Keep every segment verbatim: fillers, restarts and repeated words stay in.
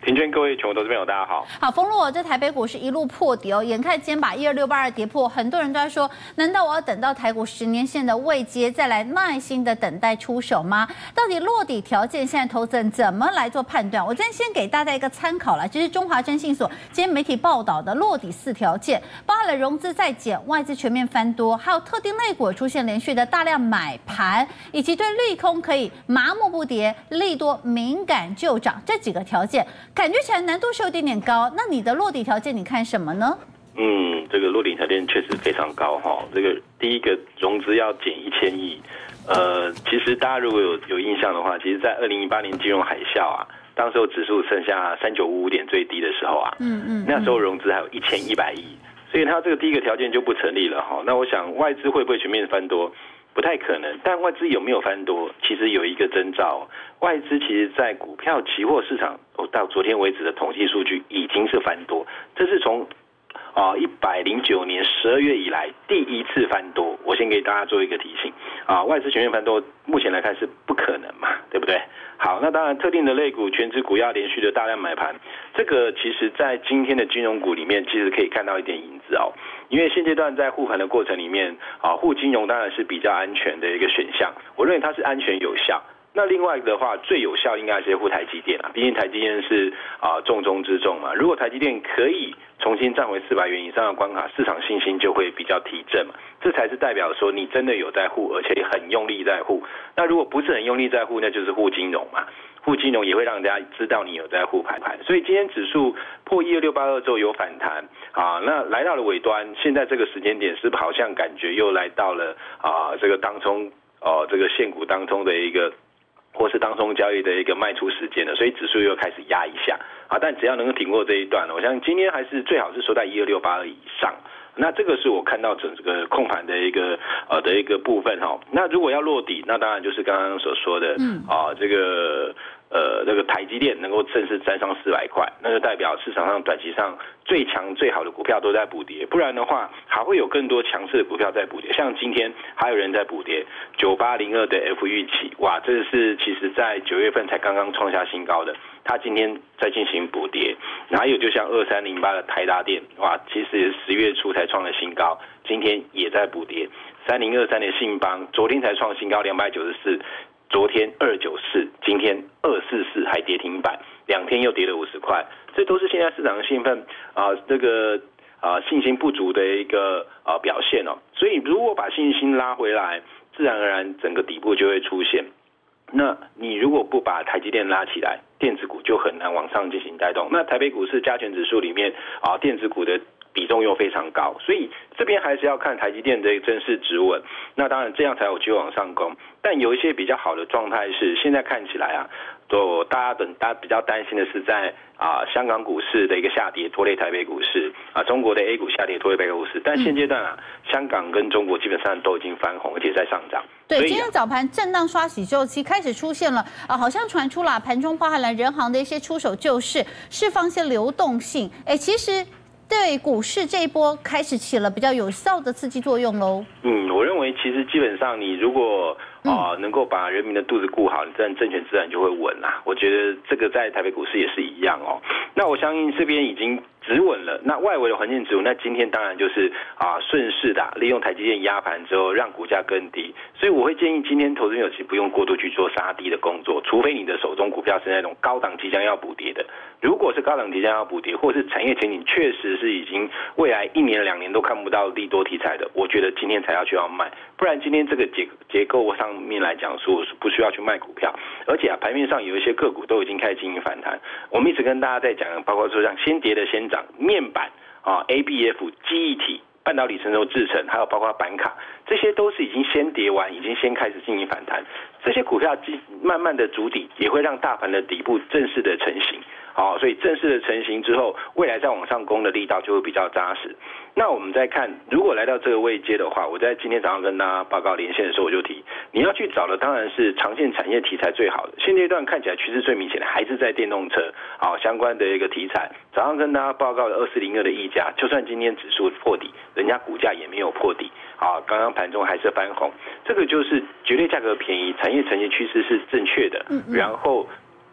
庭娟，各位全国投资朋友，大家好。 好，封路，这台北股市一路破底哦，眼看今天把一二六八二跌破，很多人都在说，难道我要等到台股十年线的位阶再来耐心的等待出手吗？到底落底条件现在投资人怎么来做判断？我今天先给大家一个参考了，就是中华征信所今天媒体报道的落底四条件，包含了融资再减、外资全面翻多，还有特定类股出现连续的大量买盘，以及对利空可以麻木不跌、利多敏感就涨这几个条件。感觉起来难度是有点点高，那你的落底条件你看什么呢？ 嗯，这个落底条件确实非常高哈。这个第一个融资要减一千亿，呃，其实大家如果有有印象的话，其实在二零一八年金融海啸啊，当时候指数剩下三九五五点最低的时候啊，嗯嗯，那时候融资还有一千一百亿，所以它这个第一个条件就不成立了哈。那我想外资会不会全面翻多？不太可能，但外资有没有翻多？其实有一个征兆，外资其实在股票期货市场，到昨天为止的统计数据已经是翻多，这是从啊一百零九年十二月以来第一次翻多。我先给大家做一个提醒啊，外资全面翻多，目前来看是不可能嘛，对不对？好，那当然特定的类股、全指股要连续的大量买盘，这个其实在今天的金融股里面，其实可以看到一点影子哦。因为现阶段在护盘的过程里面，啊，护金融当然是比较安全的一个选项，我认为它是安全有效。那另外的话，最有效应该是护台积电啊，毕竟台积电是啊重中之重嘛。如果台积电可以重新站回四百元以上的关卡，市场信心就会比较提振嘛，这才是代表说你真的有在护，而且很用力在护。那如果不是很用力在护，那就是护金融嘛。护金融也会让人家知道你有在护盘盘，所以今天指数破一二六八二之后有反弹啊，那来到了尾端，现在这个时间点是不是好像感觉又来到了啊这个当冲哦、啊、这个现股当冲的一个或是当冲交易的一个卖出时间了，所以指数又开始压一下啊，但只要能够挺过这一段，我相信今天还是最好是收在一二六八二以上。那这个是我看到整个控盘的一个呃的一个部分哈。那如果要落底，那当然就是刚刚所说的，嗯啊这个呃这个台积电能够正式站上四百块，那就代表市场上短期上最强最好的股票都在补跌，不然的话还会有更多强势的股票在补跌。像今天还有人在补跌，九八零二的 F 预期，哇，这是其实在九月份才刚刚创下新高的。它今天在进行补跌，还有就像二三零八的台达电，哇，其实十月初才创了新高，今天也在补跌。三零二三的信邦，昨天才创新高两百九十四，昨天二九四，今天二四四还跌停板，两天又跌了五十块，这都是现在市场的兴奋啊、呃，这个啊、呃、信心不足的一个啊、呃、表现哦。所以如果把信心拉回来，自然而然整个底部就会出现。那你如果不把台积电拉起来，电子股就很难往上进行带动。那台北股市加权指数里面啊，电子股的比重又非常高，所以这边还是要看台积电的正式止稳。那当然这样才有机会往上攻。但有一些比较好的状态是，现在看起来啊，都大家等大家比较担心的是在啊香港股市的一个下跌拖累台北股市啊，中国的 A 股下跌拖累台北股市。但现阶段啊，香港跟中国基本上都已经翻红，而且在上涨。 对，今天早盘震荡刷洗之后，其实开始出现了啊，好像传出了盘中包含了人行的一些出手救市，释放一些流动性。哎，其实对股市这一波开始起了比较有效的刺激作用喽。嗯， 我认为其实基本上你如果啊、呃、能够把人民的肚子顾好，这样政权自然就会稳啦。我觉得这个在台北股市也是一样哦。那我相信这边已经止稳了，那外围的环境止稳，那今天当然就是啊顺势的利用台积电压盘之后让股价更低，所以我会建议今天投资朋友其实不用过度去做杀低的工作，除非你的手中股票是那种高档即将要补跌的。如果是高档即将要补跌，或是产业前景确实是已经未来一年两年都看不到利多题材的，我觉得今天才要去要卖，不然今天这个结结构上面来讲说是不需要去卖股票，而且啊盘面上有一些个股都已经开始进行反弹。我们一直跟大家在讲，包括说像先跌的先涨，面板啊 A B F 记忆体、半导体成熟制程，还有包括板卡，这些都是已经先跌完，已经先开始进行反弹。这些股票慢慢的筑底，也会让大盘的底部正式的成型。好，所以正式的成型之后，未来再往上攻的力道就会比较扎实。那我们再看，如果来到这个位阶的话，我在今天早上跟大家报告连线的时候，我就提，你要去找的当然是长线产业题材最好的。现阶段看起来趋势最明显的还是在电动车，好相关的一个题材。早上跟大家报告的二四零二的溢价，就算今天指数破底，人家股价也没有破底。啊，刚刚盘中还是翻红，这个就是绝对价格便宜，产业成型趋势是正确的，然后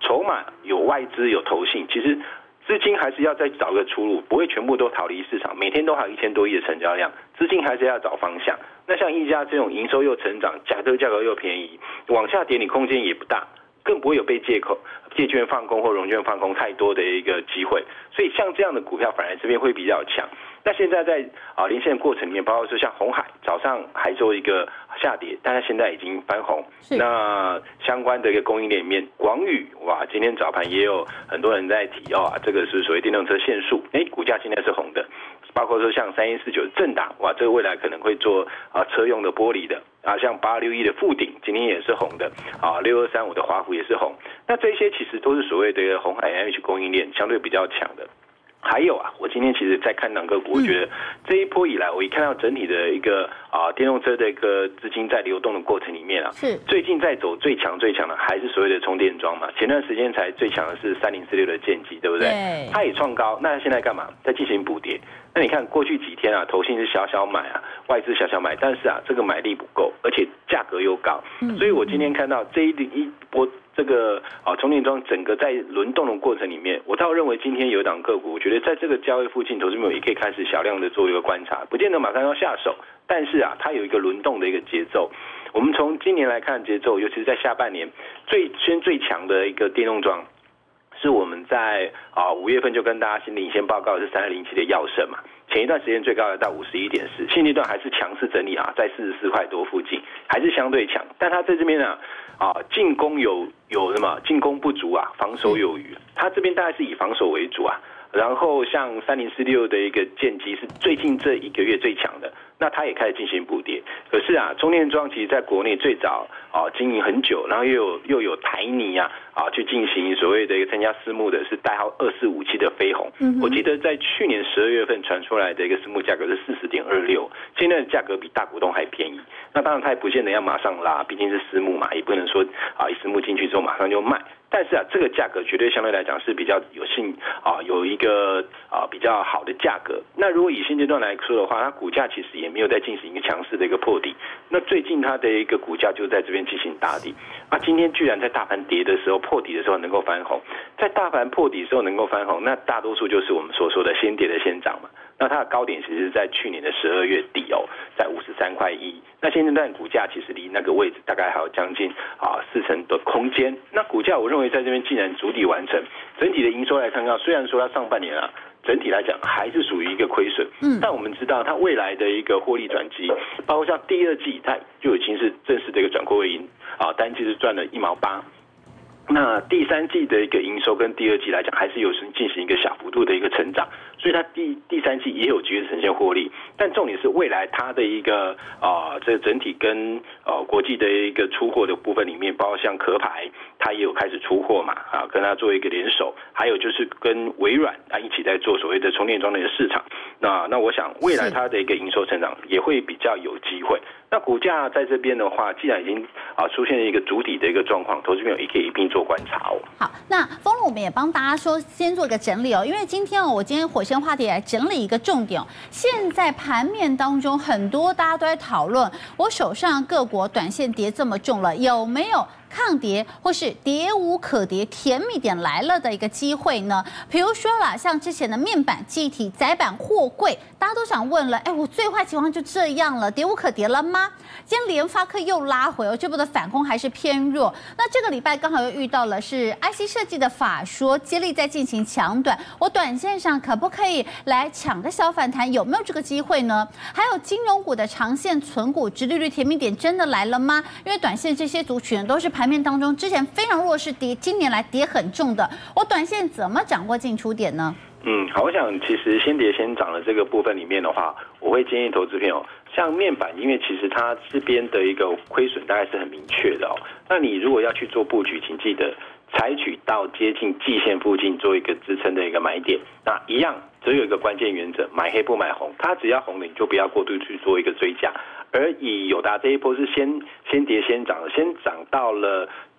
筹码有外资有投信，其实资金还是要再找个出路，不会全部都逃离市场。每天都还有一千多亿的成交量，资金还是要找方向。那像一家这种营收又成长，价格价格又便宜，往下跌你空间也不大，更不会有被借口借券放空或融券放空太多的一个机会。所以像这样的股票反而这边会比较强。那现在在啊连线的过程里面，包括说像鸿海早上还做一个下跌，但是现在已经翻红。那相关的一个供应链里面，广宇哇，今天早盘也有很多人在提哦，这个是所谓电动车限速，哎，股价现在是红的。包括说像三一四九正达，哇，这个未来可能会做啊车用的玻璃的啊，像八六一的富鼎今天也是红的啊，六二三五的华孚也是红。那这些其实都是所谓的鸿海 M H 供应链相对比较强的。还有啊，我今天其实在看档个股，我觉得这一波以来，我一看到整体的一个啊电动车的一个资金在流动的过程里面啊，是最近在走最强最强的还是所谓的充电桩嘛。前段时间才最强的是三零四六的剑基，对不对？对，它也创高，那现在干嘛？在进行补跌。那你看过去几天啊，投信是小小买啊，外资小小买，但是啊，这个买力不够，而且价格又高，所以我今天看到这一一波这个啊充电桩整个在轮动的过程里面，我倒认为今天有一档个股，我觉得在这个交易附近，投资朋友也可以开始小量的做一个观察，不见得马上要下手，但是啊，它有一个轮动的一个节奏。我们从今年来看节奏，尤其是在下半年最先最强的一个电动桩。是我们在啊五月份就跟大家先领先报告的是三二零七的耀盛嘛，前一段时间最高要到五十一点四，现阶段还是强势整理啊，在四十四块多附近，还是相对强。但它在这边呢啊进攻有有什么进攻不足啊，防守有余，它这边大概是以防守为主啊。然后像三零四六的一个剑基是最近这一个月最强的，那它也开始进行补跌。可是啊，充电桩其实在国内最早啊经营很久，然后又有又有台泥啊啊去进行所谓的一个参加私募的是代号二四五七的飞鸿。嗯、我记得在去年十二月份传出来的一个私募价格是四十点二六，现在的价格比大股东还便宜。那当然它也不见得要马上拉，毕竟是私募嘛，也不能说啊一私募进去之后马上就卖。但是啊，这个价格绝对相对来讲是比较有信啊，有一个啊比较好的价格。那如果以现阶段来说的话，它股价其实也没有在进行一个强势的一个破底。那最近它的一个股价就在这边进行打底。啊，今天居然在大盘跌的时候破底的时候能够翻红，在大盘破底的时候能够翻红，那大多数就是我们所说的先跌的先涨嘛。那它的高点其实是在去年的十二月底哦，在五十三块一。那现阶段股价其实离那个位置大概还有将近啊四成的空间。那股价我认为在这边既然筑底完成，整体的营收来看到，虽然说它上半年啊整体来讲还是属于一个亏损，嗯，但我们知道它未来的一个获利转机，包括像第二季它就已经是正式的一个转亏为盈啊，单季是赚了一毛八。那第三季的一个营收跟第二季来讲，还是有进行一个小幅度的一个成长，所以它第第三季也有机会呈现获利。但重点是未来它的一个啊、呃，这个整体跟呃国际的一个出货的部分里面，包括像壳牌，它也有开始出货嘛，啊，跟它做一个联手，还有就是跟微软啊一起在做所谓的充电桩的一个市场。那那我想未来它的一个营收成长也会比较有机会。那股价在这边的话，既然已经啊出现了一个筑底的一个状况，投资朋友也可以一并做观察哦。 好，那丰隆我们也帮大家说先做一个整理哦，因为今天哦，我今天火线话题来整理一个重点哦。现在盘面当中很多大家都在讨论，我手上各国短线跌这么重了，有没有抗跌或是跌无可跌，甜蜜点来了的一个机会呢？比如说啦，像之前的面板、记忆体、载板、货柜，大家都想问了，哎，我最坏情况就这样了，跌无可跌了吗？今天联发科又拉回哦，这波的反攻还是偏弱。那这个礼拜刚好又遇到了是 I C 设计的法说，接力在进行抢短，我短线上可不可以来抢个小反弹？有没有这个机会呢？还有金融股的长线存股，殖利率甜蜜点真的来了吗？因为短线这些族群都是盘面当中之前非常弱势跌，今年来跌很重的，我短线怎么掌握进出点呢？ 嗯，好，我想其实先跌先涨的这个部分里面的话，我会建议投资朋友，像面板，因为其实它这边的一个亏损大概是很明确的哦。那你如果要去做布局，请记得采取到接近季线附近做一个支撑的一个买点。那一样只有一个关键原则，买黑不买红，它只要红的你就不要过度去做一个追加。而以友达这一波是先先跌先涨的，先涨到了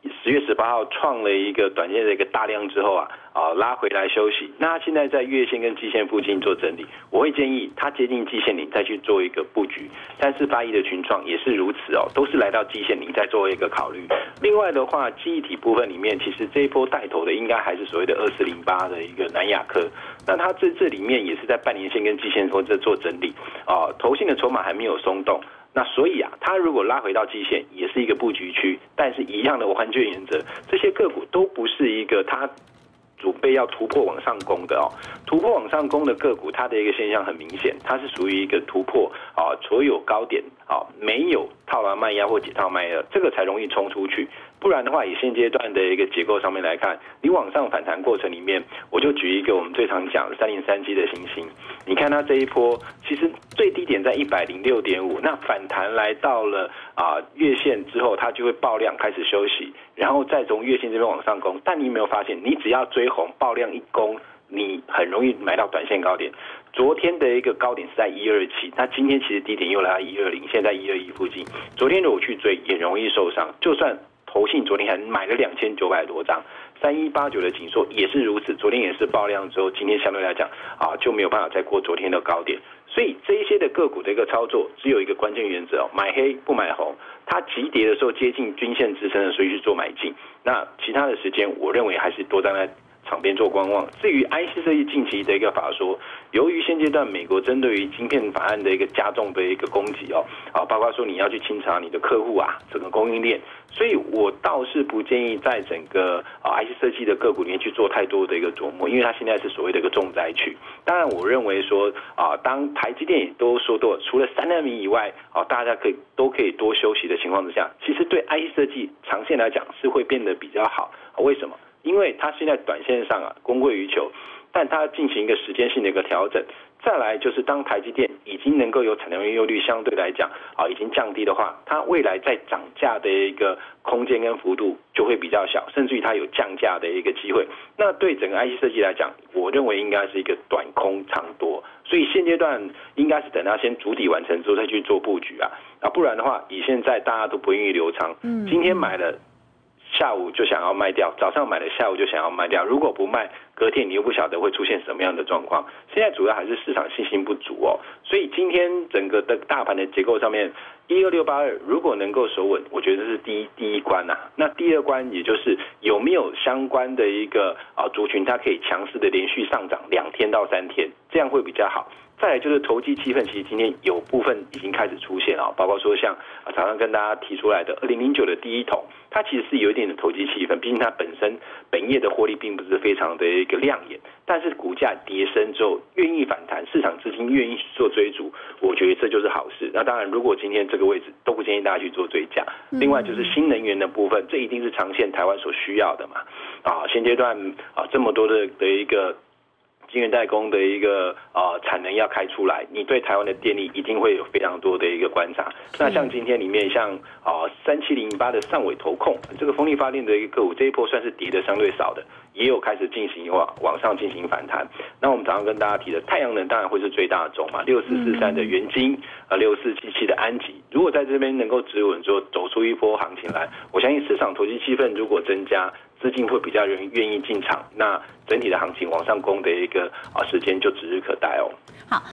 十月十八号创了一个短线的一个大量之后啊，啊拉回来休息。那它现在在月线跟季线附近做整理，我会建议它接近季线顶再去做一个布局。三四八一的群创也是如此哦，都是来到季线顶再做一个考虑。另外的话，记忆体部分里面，其实这一波带头的应该还是所谓的二四零八的一个南亚科。那它这这里面也是在半年线跟季线或者做整理啊，投信的筹码还没有松动。那所以啊，它如果拉回到季线，也是一个布局区，但是一样的完全原则，这些个股都不是一个它准备要突破往上攻的哦。突破往上攻的个股，它的一个现象很明显，它是属于一个突破啊，所有高点啊，没有套牢卖压或解套卖压，这个才容易冲出去。不然的话，以现阶段的一个结构上面来看，你往上反弹过程里面，我就举一个我们最常讲的三零三七的星星，你看它这一波，其实最低点在一百零六点五，那反弹来到了啊、呃、月线之后，它就会爆量开始休息，然后再从月线这边往上攻。但你有没有发现，你只要追红爆量一攻，你很容易买到短线高点。昨天的一个高点是在一二七，那今天其实低点又来到一二零，现在一二一附近。昨天如果去追，也容易受伤，就算投信昨天还买了两千九百多张，三一八九的紧缩也是如此，昨天也是爆量之后，今天相对来讲啊就没有办法再过昨天的高点，所以这一些的个股的一个操作只有一个关键原则哦，买黑不买红，它急跌的时候接近均线支撑的，所以去做买进。那其他的时间，我认为还是多站在场边做观望。至于 I C 设计近期的一个法说，由于现阶段美国针对于晶片法案的一个加重的一个攻击哦，啊，包括说你要去清查你的客户啊，整个供应链，所以我倒是不建议在整个啊 I C 设计的个股里面去做太多的一个琢磨，因为它现在是所谓的一个重灾区。当然，我认为说啊，当台积电也都说多，除了三纳米以外，啊，大家可以都可以多休息的情况之下，其实对 I C 设计长线来讲是会变得比较好。啊、为什么？因为它现在短线上啊供过于求，但它进行一个时间性的一个调整。再来就是当台积电已经能够有产能优率相对来讲啊已经降低的话，它未来在涨价的一个空间跟幅度就会比较小，甚至于它有降价的一个机会。那对整个 I C 设计来讲，我认为应该是一个短空长多，所以现阶段应该是等它先筑底完成之后再去做布局啊，啊不然的话，以现在大家都不愿意留仓，嗯，今天买了。下午就想要卖掉，早上买了，下午就想要卖掉。如果不卖，隔天你又不晓得会出现什么样的状况。现在主要还是市场信心不足哦，所以今天整个的大盘的结构上面，一二六八二如果能够守稳，我觉得是第一第一关呐、啊。那第二关也就是有没有相关的一个啊族群，它可以强势的连续上涨两天到三天，这样会比较好。再来就是投机气氛，其实今天有部分已经开始出现了，包括说像啊常常跟大家提出来的二零零九的第一桶，它其实是有一点的投机气氛，毕竟它本身本业的获利并不是非常的一个亮眼，但是股价跌升之后愿意反弹，市场资金愿意做追逐，我觉得这就是好事。那当然，如果今天这个位置都不建议大家去做追加。另外就是新能源的部分，这一定是长线台湾所需要的嘛。啊，现阶段啊这么多的的一个。晶圆代工的一个呃产能要开出来，你对台湾的电力一定会有非常多的一个观察。那像今天里面像啊三七零八的上尾投控这个风力发电的一个个股，这一波算是跌的相对少的，也有开始进行往往上进行反弹。那我们早上跟大家提的太阳能当然会是最大宗嘛，六四四三的元晶啊六四七七的安吉，如果在这边能够止稳之后走出一波行情来，我相信市场投机气氛如果增加。资金会比较愿愿意进场，那整体的行情往上攻的一个啊时间就指日可待哦。 好。